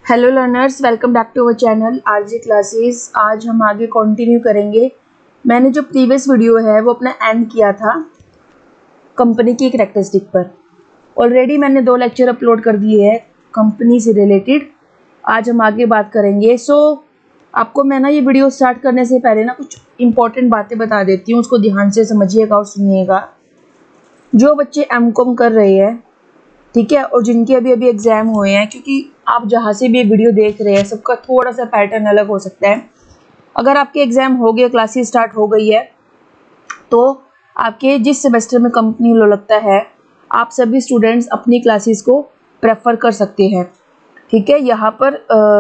Hello learners, welcome back to our channel RJ classes. आज हम आगे कंटिन्यू करेंगे। मैंने जो प्रीवियस वीडियो है वो अपना एंड किया था कंपनी की कैरेक्टरिस्टिक पर। ऑलरेडी मैंने 2 लेक्चर अपलोड कर दिए हैं कंपनी से रिलेटेड। आज हम आगे बात करेंगे। आपको मैं ना ये वीडियो स्टार्ट करने से पहले ना कुछ इंपॉर्टेंट बातें बता देती हूँ, उसको ध्यान से समझिएगा और सुनिएगा। जो बच्चे एमकॉम कर रहे हैं, ठीक है, और जिनके अभी अभी एग्जाम हुए हैं, क्योंकि आप जहाँ से भी ये वीडियो देख रहे हैं सबका थोड़ा सा पैटर्न अलग हो सकता है। अगर आपके एग्जाम हो गए, क्लासेस स्टार्ट हो गई है, तो आपके जिस सेमेस्टर में कंपनी लो लगता है, आप सभी स्टूडेंट्स अपनी क्लासेस को प्रेफर कर सकते हैं। ठीक है, यहाँ पर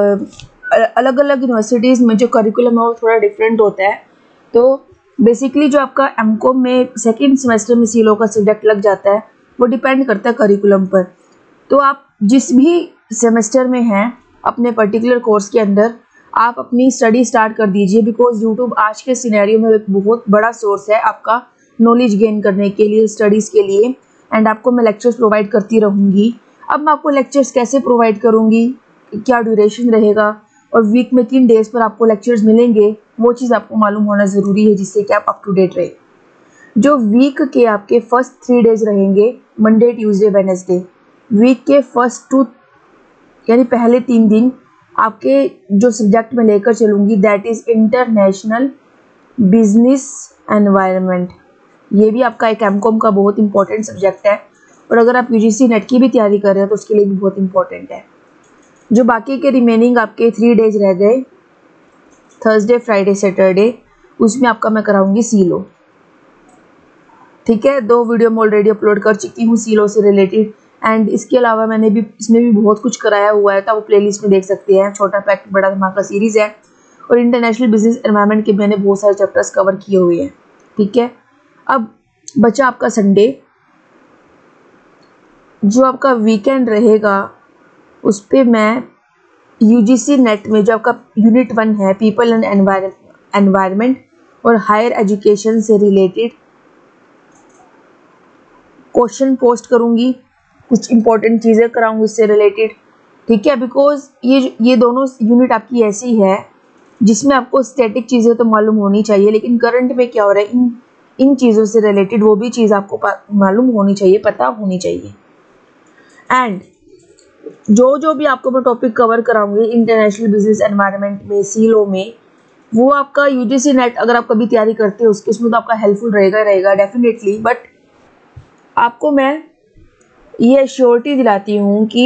अलग अलग यूनिवर्सिटीज़ में जो करिकुलम है वो थोड़ा डिफरेंट होता है। तो बेसिकली जो आपका एमकॉम में सेकेंड सेमेस्टर में सीलो का सब्जेक्ट लग जाता है वो डिपेंड करता है करिकुलम पर। तो आप जिस भी सेमेस्टर में हैं अपने पर्टिकुलर कोर्स के अंदर, आप अपनी स्टडी स्टार्ट कर दीजिए, बिकॉज यूट्यूब आज के सिनेरियो में एक बहुत बड़ा सोर्स है आपका नॉलेज गेन करने के लिए, स्टडीज़ के लिए। एंड आपको मैं लेक्चर्स प्रोवाइड करती रहूँगी। अब मैं आपको लेक्चर्स कैसे प्रोवाइड करूँगी, क्या ड्यूरेशन रहेगा और वीक में किन डेज पर आपको लेक्चर्स मिलेंगे, वो चीज़ आपको मालूम होना ज़रूरी है, जिससे कि आप अप टू डेट रहे। जो वीक के आपके फर्स्ट 3 डेज रहेंगे, मंडे ट्यूसडे वेडनेसडे, वीक के फर्स्ट 2 यानी पहले 3 दिन आपके जो सब्जेक्ट में लेकर चलूँगी, that is international business environment. ये भी आपका एक एमकॉम का बहुत इंपॉर्टेंट सब्जेक्ट है, और अगर आप यूजीसी नेट की भी तैयारी कर रहे हैं तो उसके लिए भी बहुत इंपॉर्टेंट है। जो बाकी के रिमेनिंग आपके 3 डेज रह गए, थर्सडे फ्राइडे सैटरडे, उसमें आपका मैं कराऊंगी सीलो। ठीक है, 2 वीडियो मैं ऑलरेडी अपलोड कर चुकी हूँ सीलो से रिलेटेड। एंड इसके अलावा मैंने भी इसमें भी बहुत कुछ कराया हुआ है, तो आप प्लेलिस्ट में देख सकते हैं। छोटा फैक्ट बड़ा धमाका सीरीज़ है, और इंटरनेशनल बिजनेस एनवायरनमेंट के मैंने बहुत सारे चैप्टर्स कवर किए हुए हैं। ठीक है, अब बचा आपका संडे। जो आपका वीकेंड रहेगा उस पर मैं यूजीसी नेट में जो आपका यूनिट 1 है, पीपल एंड एनवायरनमेंट और हायर एजुकेशन से रिलेटेड क्वेश्चन पोस्ट करूंगी, कुछ इंपॉर्टेंट चीज़ें कराऊंगी इससे रिलेटेड। ठीक है, बिकॉज ये दोनों यूनिट आपकी ऐसी है जिसमें आपको स्टैटिक चीज़ें तो मालूम होनी चाहिए, लेकिन करंट में क्या हो रहा है इन चीज़ों से रिलेटेड वो भी चीज़ आपको मालूम होनी चाहिए, पता होनी चाहिए। एंड जो भी आपको मैं टॉपिक कवर कराऊंगी इंटरनेशनल बिजनेस एनवायरनमेंट में, सीलो में, वो आपका यूजीसी नेट अगर आप कभी तैयारी करते हो उसमें तो आपका हेल्पफुल रहेगा डेफिनेटली। बट आपको मैं ये एश्योरिटी दिलाती हूँ कि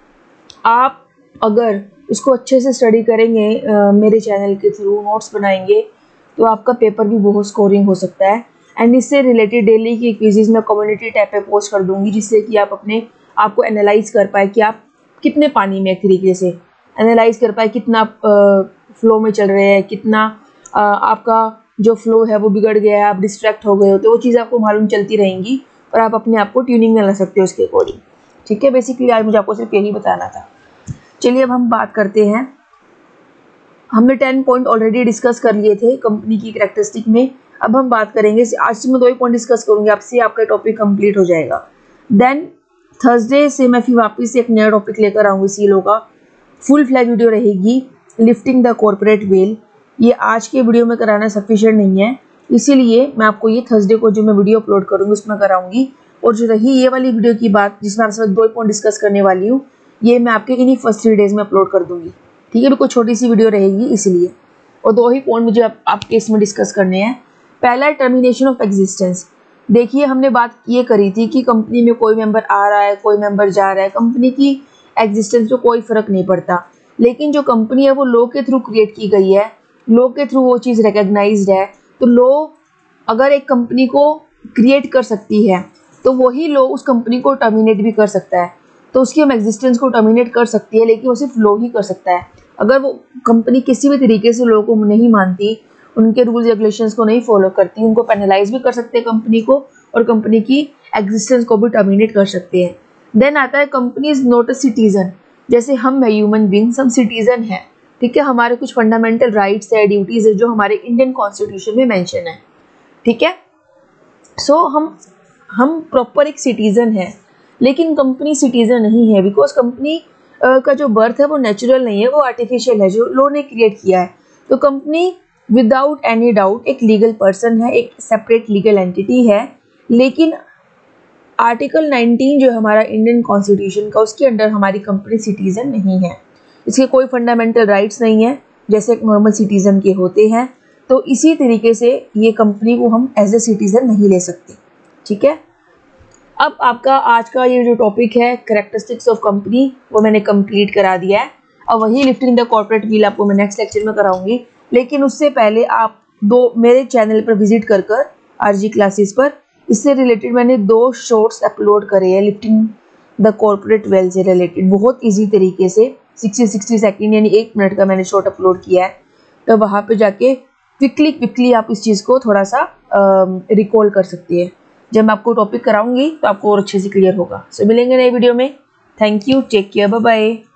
आप अगर इसको अच्छे से स्टडी करेंगे, मेरे चैनल के थ्रू नोट्स बनाएंगे, तो आपका पेपर भी बहुत स्कोरिंग हो सकता है। एंड इससे रिलेटेड डेली की क्विज़ेस मैं कम्युनिटी टैब पे पोस्ट कर दूंगी, जिससे कि आप अपने आप को एनालाइज कर पाए कि आप कितने पानी में एक तरीके से एनालाइज कर पाए, कितना फ्लो में चल रहे हैं, कितना आपका जो फ्लो है वो बिगड़ गया है, आप डिस्ट्रैक्ट हो गए हो, तो वो चीज़ आपको मालूम चलती रहेंगी और आप अपने आप को ट्यूनिंग में ला सकते हो उसके अकॉर्डिंग। ठीक है, बेसिकली आज मुझे आपको सिर्फ यही बताना था। चलिए अब हम बात करते हैं। हमने 10 पॉइंट ऑलरेडी डिस्कस कर लिए थे कंपनी की कैरेक्टरिस्टिक में। अब हम बात करेंगे, आज से मैं 2 ही पॉइंट डिस्कस करूंगी, आपसे आपका टॉपिक कंप्लीट हो जाएगा। देन थर्सडे से मैं फिर वापस एक नया टॉपिक लेकर आऊँगी सीलो का। फुल फ्लैज वीडियो रहेगी, लिफ्टिंग द कॉर्पोरेट वेल। ये आज के वीडियो में कराना सफिशिएंट नहीं है, इसीलिए मैं आपको ये थर्सडे को जो मैं वीडियो अपलोड करूँगी उसमें कराऊंगी। और जो रही ये वाली वीडियो की बात जिसमें आपसे 2 पॉइंट डिस्कस करने वाली हूँ, ये मैं आपके इन्हीं फर्स्ट 3 डेज में अपलोड कर दूंगी। ठीक है, बिल्कुल छोटी सी वीडियो रहेगी इसलिए, और 2 ही पॉइंट मुझे आपके इसमें डिस्कस करने हैं। पहला, टर्मिनेशन ऑफ एग्जिस्टेंस। देखिए, हमने बात ये करी थी कि कंपनी में कोई मेंबर आ रहा है, कोई मेंबर जा रहा है, कंपनी की एग्जिस्टेंस में कोई फर्क नहीं पड़ता। लेकिन जो कंपनी है वो लॉ के थ्रू क्रिएट की गई है, लॉ के थ्रू वो चीज़ रिकग्नाइज्ड है। तो लॉ अगर एक कंपनी को क्रिएट कर सकती है तो वही लॉ उस कंपनी को टर्मिनेट भी कर सकता है। तो उसकी हम एग्जिस्टेंस को टर्मिनेट कर सकती है, लेकिन वो सिर्फ लॉ ही कर सकता है। अगर वो कंपनी किसी भी तरीके से लॉ को नहीं मानती, उनके रूल्स रेगुलेशंस को नहीं फॉलो करती, उनको पेनलाइज भी कर सकते हैं कंपनी को, और कंपनी की एग्जिस्टेंस को भी टर्मिनेट कर सकते हैं। देन आता है company is not a citizen. जैसे हम है ह्यूमन बींग्स, हम सिटीजन हैं। ठीक है, हमारे कुछ फंडामेंटल राइट्स है, ड्यूटीज है जो हमारे इंडियन कॉन्स्टिट्यूशन में मेंशन है। ठीक है, सो हम प्रॉपर एक सिटीजन है, लेकिन कंपनी सिटीजन नहीं है, बिकॉज कंपनी का जो बर्थ है वो नेचुरल नहीं है, वो आर्टिफिशियल है, जो लॉ ने क्रिएट किया है। तो कंपनी विदाउट एनी डाउट एक लीगल पर्सन है, एक सेपरेट लीगल एंटिटी है, लेकिन आर्टिकल 19 जो हमारा इंडियन कॉन्स्टिट्यूशन का, उसके अंडर हमारी कंपनी सिटीजन नहीं है। इसके कोई फंडामेंटल राइट्स नहीं है जैसे एक नॉर्मल सिटीजन के होते हैं। तो इसी तरीके से ये कंपनी को हम एज ए सिटीजन नहीं ले सकते। ठीक है, अब आपका आज का ये जो टॉपिक है कैरेक्टरिस्टिक्स ऑफ कंपनी, वो मैंने कंप्लीट करा दिया है। अब वही लिफ्टिंग द कॉर्पोरेट व्हील आपको मैं नेक्स्ट लेक्चर में कराऊंगी, लेकिन उससे पहले आप मेरे चैनल पर विजिट कर आरजी क्लासेस पर, इससे रिलेटेड मैंने 2 शॉर्ट्स अपलोड करे हैं लिफ्टिंग द कॉर्पोरेट वेल से रिलेटेड, बहुत ईजी तरीके से 60 सेकेंड यानी 1 मिनट का मैंने शॉर्ट अपलोड किया है। तो वहाँ पे जाके क्विकली आप इस चीज़ को थोड़ा सा रिकॉल कर सकती है। जब मैं आपको टॉपिक कराऊंगी तो आपको और अच्छे से क्लियर होगा। सो मिलेंगे नए वीडियो में। Thank you, take care, bye bye.